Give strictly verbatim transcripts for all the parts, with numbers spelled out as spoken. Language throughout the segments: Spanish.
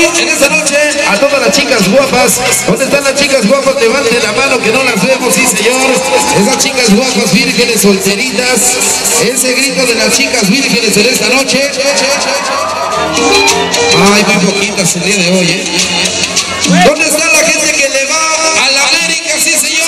en esta noche, a todas las chicas guapas. ¿Dónde están las chicas guapas? Levanten la mano que no las vemos, sí señor. Esas chicas guapas, vírgenes, solteritas. Ese grito de las chicas vírgenes en esta noche. Ay, muy poquitas el día de hoy, ¿eh? ¿Dónde está la gente que le va a la América? Sí señor.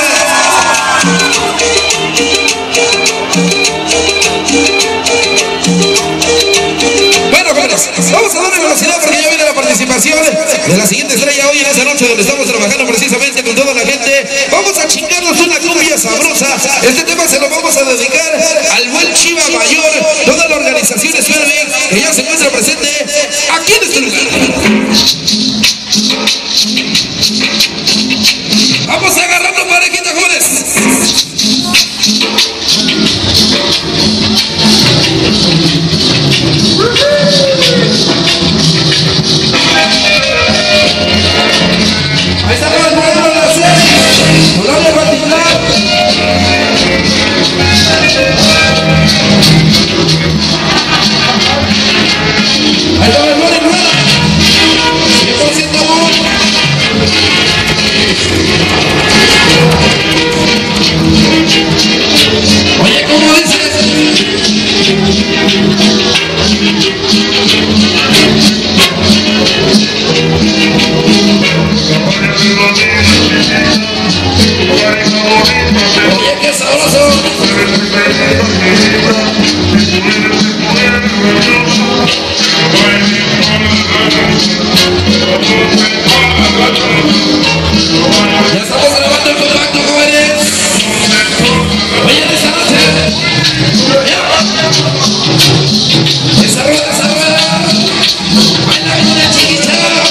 Bueno, jóvenes, vamos a darle velocidad porque ya viene la participación de la siguiente estrella hoy en esta noche donde estamos trabajando precisamente con toda la gente. Vamos a chingarnos una cumbia sabrosa. Este tema se lo vamos a dedicar al buen Chiva Mayor, toda la organización Sperming que ya se encuentra presente aquí en este lugar. Vamos agarrando parejita, jóvenes. Ahí está para el modelo de la serie, colonia particular. Ahí está el modelo nuevo, cien por ciento amor. Oye, ¿cómo dices? Oye, qué sabroso. Ya estamos grabando el compacto, jóvenes. Oye, en esta noche. Esa rueda, esa rueda. Baila, baila, chiquita.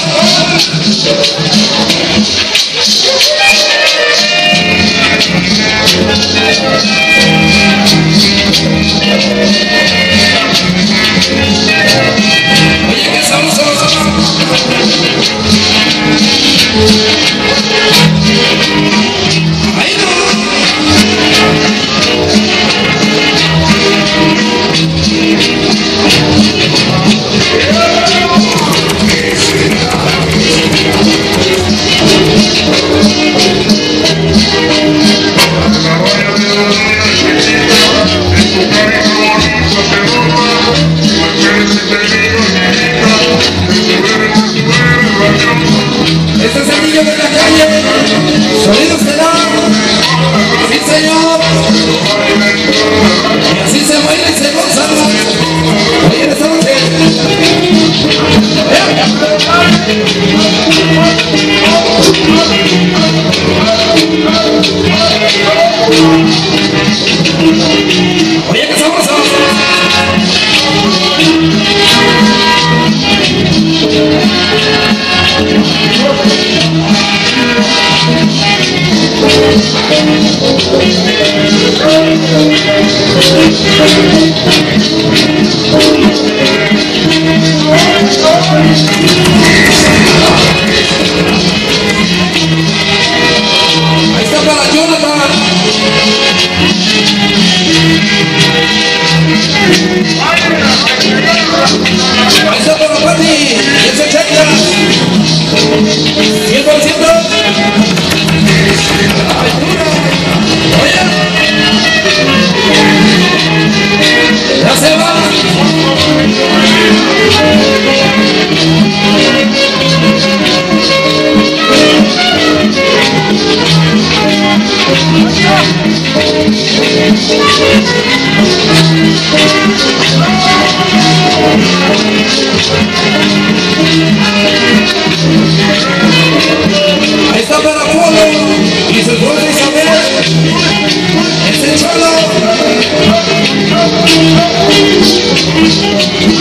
Oye, qué sabroso. Ahí no. Este es el niño de la calle, sonidos de la, sí señor, y así se baila y se goza. Oye, en esta noche, oye, qué sabroso. Ahí está para Jonathan. Ahí está para Pati. Y ese checa. cien por ciento. Oye. Ya se va. Ahí está para Polo y su esposa Isabel. Es el Cholo.